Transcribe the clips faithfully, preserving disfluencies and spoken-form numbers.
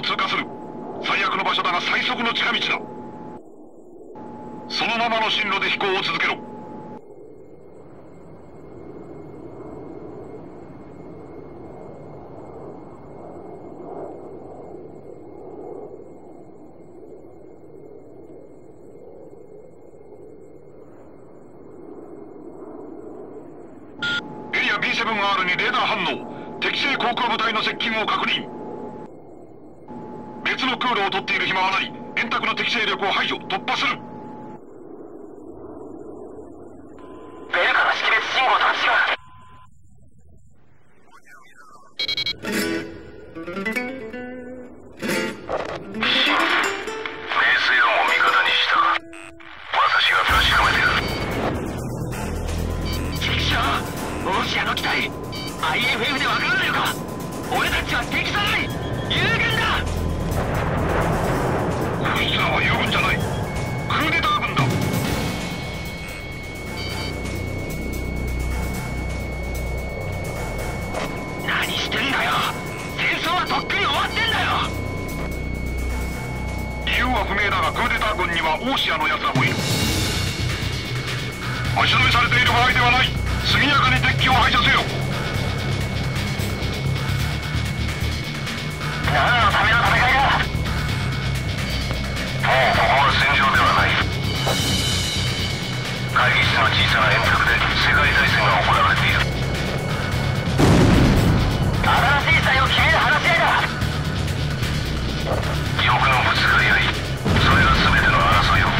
を通過する。最悪の場所だが最速の近道だ。そのままの進路で飛行を続けろ。エリア ビーセブンアール にレーダー反応。敵性航空部隊の接近を確認。別の空路を取っている暇はない。円卓の敵勢力を排除、突破する。 ベルカの識別信号とは違う。 名声をも味方にしたか。私が確かめてやる。 敵将、ロシアの機体 アイエフエフ でわからないのか。俺たちは敵じゃない、友軍だ。 こいつらは友軍じゃない、クーデター軍だ。 何してんだよ。戦争はとっくに終わってんだよ。 理由は不明だがクーデター軍にはオーシアの奴らもいる。足止めされている場合ではない。速やかに敵機を排除せよ。 何のための戦いだ。 もうここは戦場ではない。会議室の小さな円卓で世界大戦が行われている。 新しい際を決める話し合いだ。 欲のぶつかり合い、それが全ての争いを。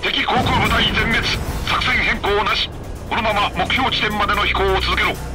敵航空部隊全滅。作戦変更なし。このまま目標地点までの飛行を続けろ。